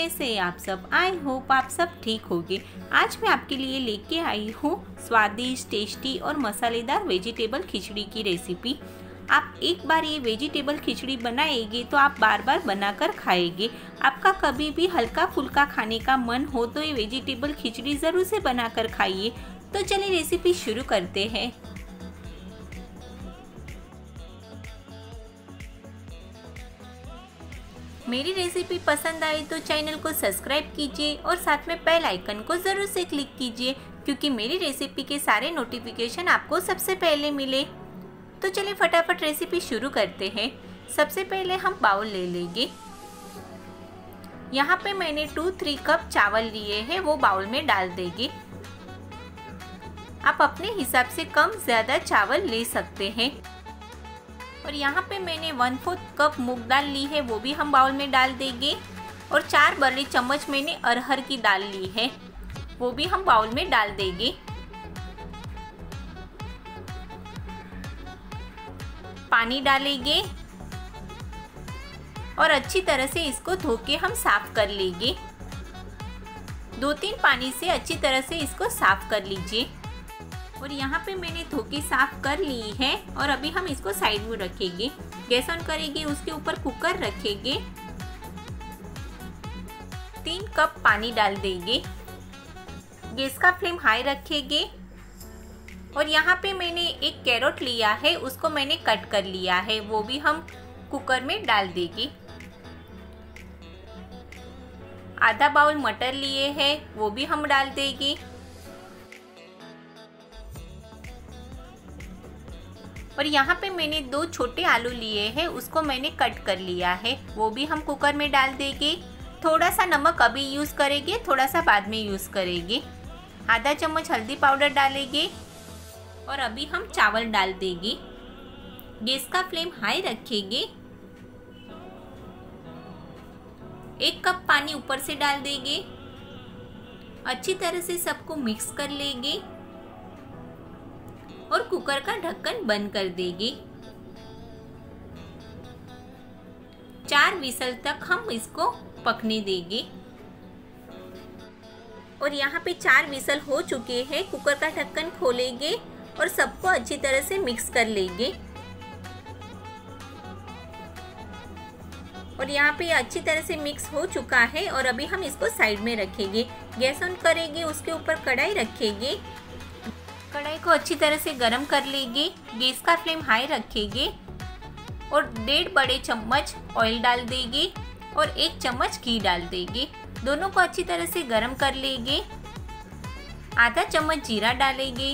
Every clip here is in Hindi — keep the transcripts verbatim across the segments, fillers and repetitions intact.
कैसे हैं आप सब। आई होप आप सब ठीक होंगे। आज मैं आपके लिए लेके आई हूँ स्वादिष्ट, टेस्टी और मसालेदार वेजिटेबल खिचड़ी की रेसिपी। आप एक बार ये वेजिटेबल खिचड़ी बनाएंगे तो आप बार बार बनाकर खाएंगे। आपका कभी भी हल्का फुल्का खाने का मन हो तो ये वेजिटेबल खिचड़ी ज़रूर से बनाकर खाइए। तो चलिए रेसिपी शुरू करते हैं। मेरी रेसिपी पसंद आई तो चैनल को सब्सक्राइब कीजिए और साथ में बेल आइकन को ज़रूर से क्लिक कीजिए, क्योंकि मेरी रेसिपी के सारे नोटिफिकेशन आपको सबसे पहले मिले। तो चलिए फटाफट रेसिपी शुरू करते हैं। सबसे पहले हम बाउल ले लेंगे। यहाँ पे मैंने टू थ्री कप चावल लिए हैं, वो बाउल में डाल देंगे। आप अपने हिसाब से कम ज़्यादा चावल ले सकते हैं। और यहाँ पे मैंने वन फोर्थ कप मूंग दाल ली है, वो भी हम बाउल में डाल देंगे। और चार बड़े चम्मच मैंने अरहर की दाल ली है, वो भी हम बाउल में डाल देंगे। पानी डालेंगे और अच्छी तरह से इसको धो के हम साफ कर लेंगे। दो तीन पानी से अच्छी तरह से इसको साफ कर लीजिए। और यहाँ पे मैंने धो के साफ कर ली है और अभी हम इसको साइड में रखेंगे। गैस ऑन करेंगे, उसके ऊपर कुकर रखेंगे। तीन कप पानी डाल देंगे। गैस का फ्लेम हाई रखेंगे। और यहाँ पे मैंने एक कैरेट लिया है, उसको मैंने कट कर लिया है, वो भी हम कुकर में डाल देंगे। आधा बाउल मटर लिए हैं, वो भी हम डाल देंगे। और यहाँ पे मैंने दो छोटे आलू लिए हैं, उसको मैंने कट कर लिया है, वो भी हम कुकर में डाल देंगे। थोड़ा सा नमक अभी यूज़ करेंगे, थोड़ा सा बाद में यूज़ करेंगे। आधा चम्मच हल्दी पाउडर डालेंगे और अभी हम चावल डाल देंगे। गैस का फ्लेम हाई रखेंगे। एक कप पानी ऊपर से डाल देंगे। अच्छी तरह से सबको मिक्स कर लेंगे और कुकर का ढक्कन बंद कर देंगे। चार विसल तक हम इसको पकने देंगे। और यहाँ पे चार विसल हो चुके हैं। कुकर का ढक्कन खोलेंगे और सबको अच्छी तरह से मिक्स कर लेंगे। और यहाँ पे अच्छी तरह से मिक्स हो चुका है और अभी हम इसको साइड में रखेंगे। गैस ऑन करेंगे, उसके ऊपर कढ़ाई रखेंगे। कढ़ाई को अच्छी तरह से गरम कर लेंगे। गैस का फ्लेम हाई रखेंगे और डेढ़ बड़े चम्मच ऑयल डाल देंगे और एक चम्मच घी डाल देंगे। दोनों को अच्छी तरह से गरम कर लेंगे। आधा चम्मच जीरा डालेंगे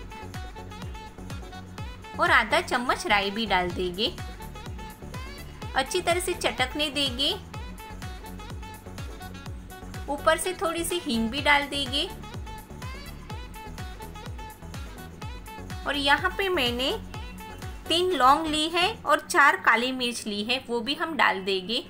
और आधा चम्मच राई भी डाल देंगे। अच्छी तरह से चटकने देंगे। ऊपर से थोड़ी सी हींग भी डाल देंगे। और यहाँ पे मैंने तीन लौंग ली है और चार काली मिर्च ली है, वो भी हम डाल देंगे।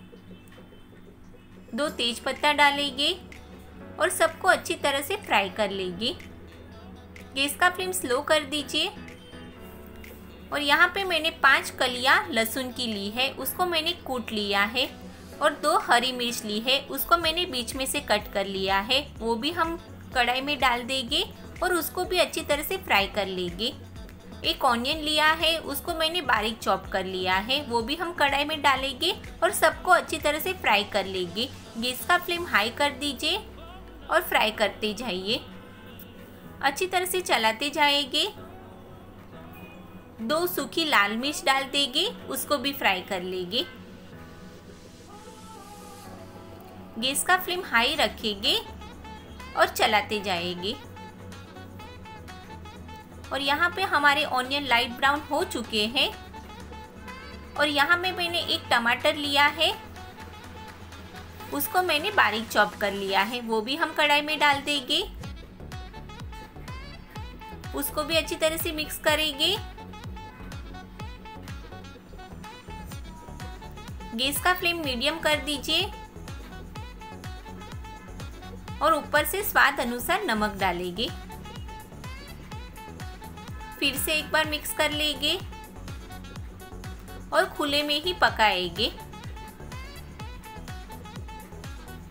दो तेज पत्ता डालेंगे और सबको अच्छी तरह से फ्राई कर लेंगे। गैस का फ्लेम स्लो कर दीजिए। और यहाँ पे मैंने पांच कलियाँ लहसुन की ली है, उसको मैंने कूट लिया है। और दो हरी मिर्च ली है, उसको मैंने बीच में से कट कर लिया है, वो भी हम कढ़ाई में डाल देंगे और उसको भी अच्छी तरह से फ्राई कर लेंगे। एक ऑनियन लिया है, उसको मैंने बारीक चॉप कर लिया है, वो भी हम कढ़ाई में डालेंगे और सबको अच्छी तरह से फ्राई कर लेंगे। गैस का फ्लेम हाई कर दीजिए और फ्राई करते जाइए। अच्छी तरह से चलाते जाएंगे। दो सूखी लाल मिर्च डाल देंगे, उसको भी फ्राई कर लेंगे। गैस का फ्लेम हाई रखेंगे और चलाते जाएंगे। और यहाँ पे हमारे ऑनियन लाइट ब्राउन हो चुके हैं। और यहाँ में मैंने एक टमाटर लिया है, उसको मैंने बारीक चॉप कर लिया है, वो भी हम कढ़ाई में डाल देंगे। उसको भी अच्छी तरह से मिक्स करेंगे। गैस का फ्लेम मीडियम कर दीजिए और ऊपर से स्वाद अनुसार नमक डालेंगे। फिर से एक बार मिक्स कर लेंगे और खुले में ही पकाएंगे।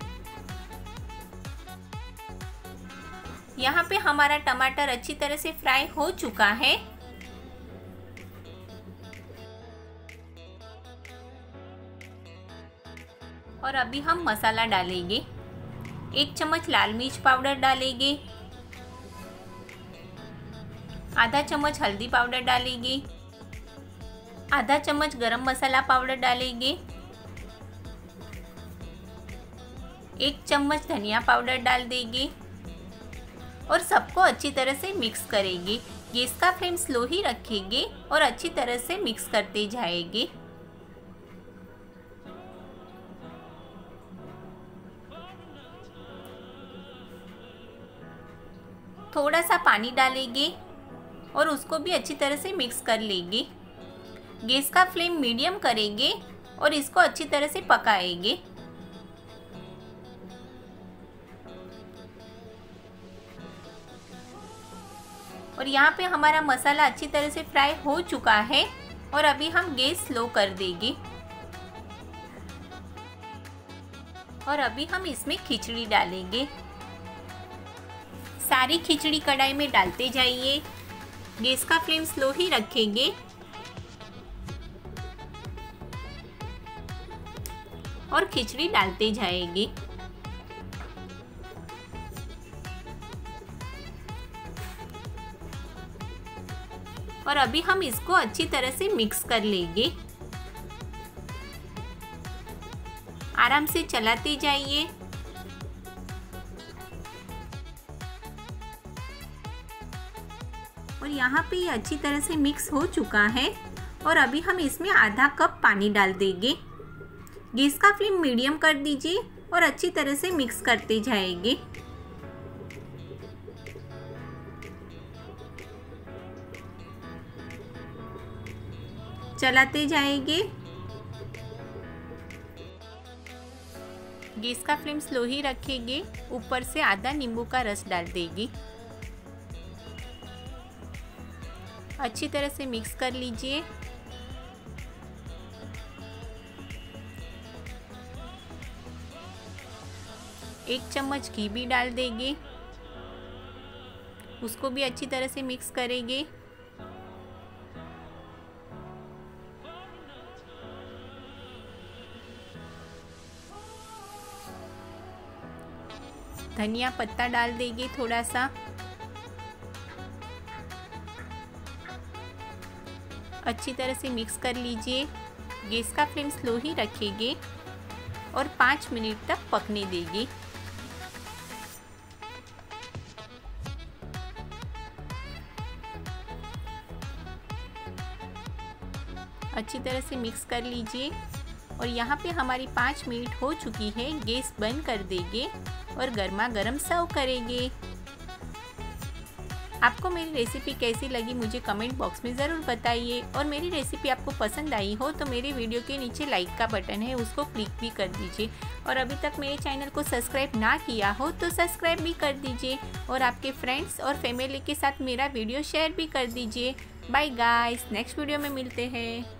यहाँ पे हमारा टमाटर अच्छी तरह से फ्राई हो चुका है। और अभी हम मसाला डालेंगे। एक चम्मच लाल मिर्च पाउडर डालेंगे, आधा चम्मच हल्दी पाउडर डालेंगे, आधा चम्मच गरम मसाला पाउडर डालेंगे, एक चम्मच धनिया पाउडर डाल देंगे और सबको अच्छी तरह से मिक्स करेंगे। गैस का फ्लेम स्लो ही रखेंगे और अच्छी तरह से मिक्स करते जाएंगे। थोड़ा सा पानी डालेंगे और उसको भी अच्छी तरह से मिक्स कर लेंगे। गैस का फ्लेम मीडियम करेंगे और इसको अच्छी तरह से पकाएंगे। और यहाँ पे हमारा मसाला अच्छी तरह से फ्राई हो चुका है और अभी हम गैस स्लो कर देंगे। और अभी हम इसमें खिचड़ी डालेंगे। सारी खिचड़ी कढ़ाई में डालते जाइए। गैस का फ्लेम स्लो ही रखेंगे और खिचड़ी डालते जाएंगे। और अभी हम इसको अच्छी तरह से मिक्स कर लेंगे। आराम से चलाते जाइए। और यहाँ पे ये अच्छी तरह से मिक्स हो चुका है और अभी हम इसमें आधा कप पानी डाल देंगे। गैस का फ्लेम मीडियम कर दीजिए और अच्छी तरह से मिक्स करते जाएंगे। चलाते जाएंगे। गैस का फ्लेम स्लो ही रखेंगे। ऊपर से आधा नींबू का रस डाल देंगे। अच्छी तरह से मिक्स कर लीजिए। एक चम्मच घी भी डाल देंगे। उसको भी अच्छी तरह से मिक्स करेंगे। धनिया पत्ता डाल देंगे थोड़ा सा। अच्छी तरह से मिक्स कर लीजिए। गैस का फ्लेम स्लो ही रखेंगे और पाँच मिनट तक पकने देंगे। अच्छी तरह से मिक्स कर लीजिए। और यहाँ पे हमारी पाँच मिनट हो चुकी है। गैस बंद कर देंगे और गर्मा गर्म सर्व करेंगे। आपको मेरी रेसिपी कैसी लगी मुझे कमेंट बॉक्स में ज़रूर बताइए। और मेरी रेसिपी आपको पसंद आई हो तो मेरे वीडियो के नीचे लाइक का बटन है, उसको क्लिक भी कर दीजिए। और अभी तक मेरे चैनल को सब्सक्राइब ना किया हो तो सब्सक्राइब भी कर दीजिए और आपके फ्रेंड्स और फैमिली के साथ मेरा वीडियो शेयर भी कर दीजिए। बाय गाइस, नेक्स्ट वीडियो में मिलते हैं।